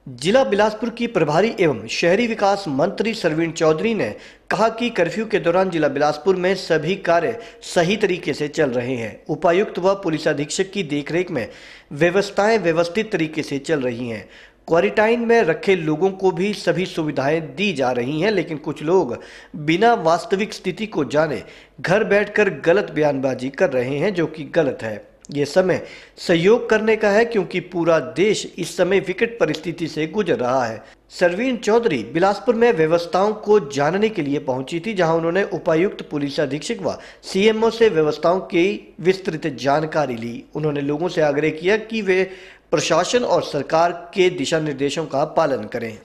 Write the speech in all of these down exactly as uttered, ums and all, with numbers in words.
जिला बिलासपुर की प्रभारी एवं शहरी विकास मंत्री सरवीण चौधरी ने कहा कि कर्फ्यू के दौरान जिला बिलासपुर में सभी कार्य सही तरीके से चल रहे हैं। उपायुक्त व पुलिस अधीक्षक की देखरेख में व्यवस्थाएं व्यवस्थित तरीके से चल रही हैं। क्वारंटाइन में रखे लोगों को भी सभी सुविधाएं दी जा रही हैं, लेकिन कुछ लोग बिना वास्तविक स्थिति को जाने घर बैठकर गलत बयानबाजी कर रहे हैं, जो कि गलत है। ये समय सहयोग करने का है, क्योंकि पूरा देश इस समय विकट परिस्थिति से गुजर रहा है। सरवीण चौधरी बिलासपुर में व्यवस्थाओं को जानने के लिए पहुंची थी, जहां उन्होंने उपायुक्त, पुलिस अधीक्षक व सीएमओ से व्यवस्थाओं की विस्तृत जानकारी ली। उन्होंने लोगों से आग्रह किया कि वे प्रशासन और सरकार के दिशा निर्देशों का पालन करें।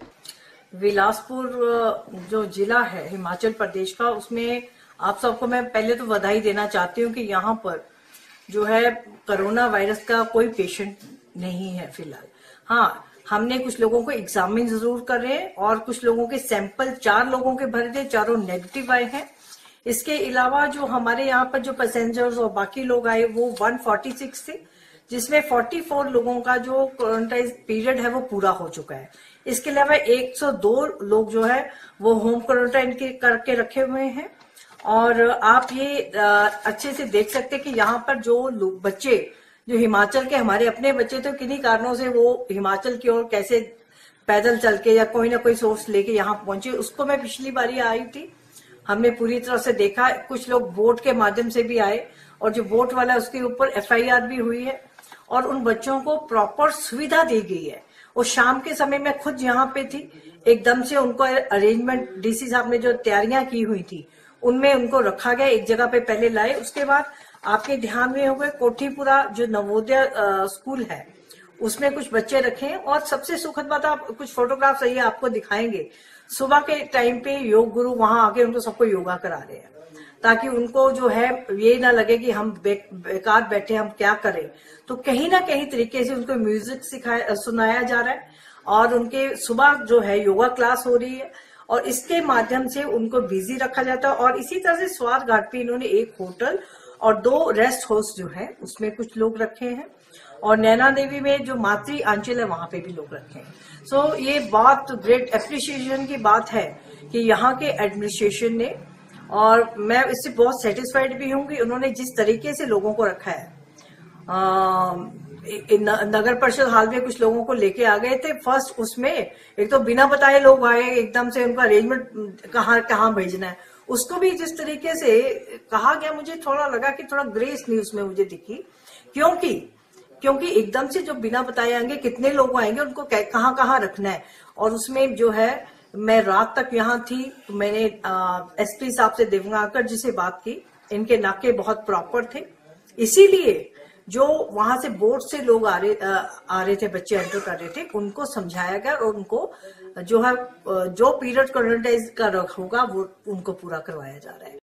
बिलासपुर जो जिला है हिमाचल प्रदेश का, उसमें आप सबको मैं पहले तो बधाई देना चाहती हूँ कि यहाँ पर जो है कोरोना वायरस का कोई पेशेंट नहीं है फिलहाल। हाँ, हमने कुछ लोगों को एग्जामिन जरूर कर रहे हैं और कुछ लोगों के सैंपल चार लोगों के भरे थे, चारों नेगेटिव आए हैं। इसके अलावा जो हमारे यहाँ पर जो पैसेंजर्स और बाकी लोग आए वो एक सौ छियालीस थे, जिसमें चौवालीस लोगों का जो क्वारंटाइन पीरियड है वो पूरा हो चुका है। इसके अलावा एक सौ दो लोग जो है वो होम क्वारंटाइन के करके रखे हुए हैं। और आप ये अच्छे से देख सकते हैं कि यहाँ पर जो लोग बच्चे जो हिमाचल के हमारे अपने बच्चे, तो किन्हीं कारणों से वो हिमाचल की ओर कैसे पैदल चल के या कोई ना कोई सोर्स लेके यहाँ पहुंचे, उसको मैं पिछली बार ही आई थी, हमने पूरी तरह से देखा। कुछ लोग बोट के माध्यम से भी आए और जो बोट वाला है उसके ऊपर एफ आई आर भी हुई है और उन बच्चों को प्रॉपर सुविधा दी गई है। और शाम के समय में खुद यहाँ पे थी, एकदम से उनको अरेंजमेंट डीसी साहब ने जो तैयारियां की हुई थी उनमें उनको रखा गया, एक जगह पे पहले लाए। उसके बाद आपके ध्यान में होगा कोठीपुरा जो नवोदय स्कूल है उसमें कुछ बच्चे रखे हैं। और सबसे सुखद बात, आप कुछ फोटोग्राफ्स आइए आपको दिखाएंगे, सुबह के टाइम पे योग गुरु वहां आके उनको सबको योगा करा रहे हैं, ताकि उनको जो है ये ना लगे कि हम बे, बेकार बैठे हम क्या करें। तो कहीं ना कहीं तरीके से उनको म्यूजिक सिखाया सुनाया जा रहा है और उनके सुबह जो है योगा क्लास हो रही है और इसके माध्यम से उनको बिजी रखा जाता है। और इसी तरह से स्वाद घाट पे इन्होंने एक होटल और दो रेस्ट हाउस जो है उसमें कुछ लोग रखे हैं और नैना देवी में जो मातृ आंचल है वहां पे भी लोग रखे हैं। सो so, ये बहुत ग्रेट एप्रिसिएशन की बात है कि यहाँ के एडमिनिस्ट्रेशन ने, और मैं इससे बहुत सेटिस्फाइड भी हूँ कि उन्होंने जिस तरीके से लोगों को रखा है। आ, नगर परिषद हाल में कुछ लोगों को लेके आ गए थे फर्स्ट, उसमें एक तो बिना बताए लोग आए, एकदम से उनका अरेंजमेंट कहाँ कहाँ भेजना है उसको भी जिस तरीके से कहा गया, मुझे थोड़ा लगा कि थोड़ा ग्रेस न्यूज में मुझे दिखी, क्योंकि क्योंकि एकदम से जो बिना बताए आएंगे कितने लोग आएंगे, उनको कहाँ कहाँ रखना है। और उसमें जो है मैं रात तक यहाँ थी, तो मैंने एसपी साहब से देवगांकर जी से बात की, इनके नाके बहुत प्रॉपर थे, इसीलिए जो वहां से बोर्ड से लोग आ रहे आ, आ रहे थे, बच्चे एंटर कर रहे थे, उनको समझाया गया और उनको जो है जो पीरियड क्वारंटाइन का होगा वो उनको पूरा करवाया जा रहा है।